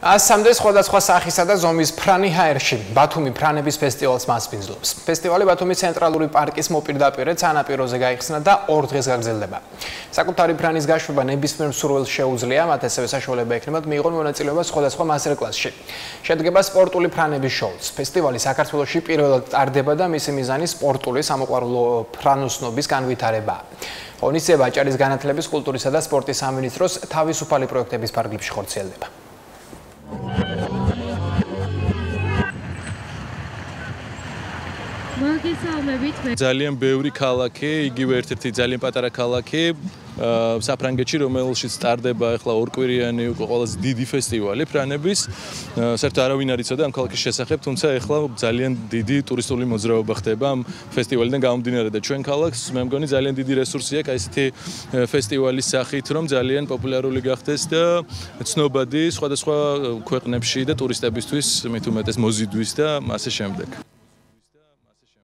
ასამდე სხვადასხვა სახისა და ზომის ფრანი ჰაერში ბათუმი ფრანების ფესტივალს მასპინძლობს. ფესტივალი ბათუმის ცენტრალური პარკის მოპირდაპირედ სანაპიროზე გაიხსნა და 2 დღეს გაგრძელდება. საკუთარი ფრანის გაშვება ნებისმიერ მსურველს შეუძლია, მათ ასევე საშუალება ექნებათ მიიღონ მონაწილეობა სხვადასხვა მასტერკლასში. შედგება სპორტული ფრანების შოუც. ფესტივალი საქართველოში პირველად ტარდება და მისი მიზანი სპორტული სამოყვარულო ფრანოსნობის განვითარებაა. ღონისძიება აჭარის განათლების, კულტურისა და სპორტის სამინისტროს თავისუფალი პროექტების ფარგლებში ხორციელდება. ძალიან ბევრი ქალაქი, იგივე ერთ-ერთი ძალიან პატარა ქალაქი საფრანგეთში, რომელშიც ტარდება ახლა ორკვირიანი ყველაზე დიდი ფესტივალი ფრანების. საერთოდ არავინ არ იცოდა ამ ქალაქის შესახებ, თუმცა ახლა ძალიან დიდი ტურისტული მოძრაობა ხდება ამ ფესტივალიდან გამომდინარე და ჩვენ ქალაქს მე მგონი ძალიან დიდი რესურსი აქვს აი ესეთი ფესტივალის სახით, რომ ძალიან პოპულარული გახდეს და ცნობადი სხვადასხვა ქვეყნებში და ტურისტებისთვის მით უმეტეს მოზიდვის და ასე შემდეგ.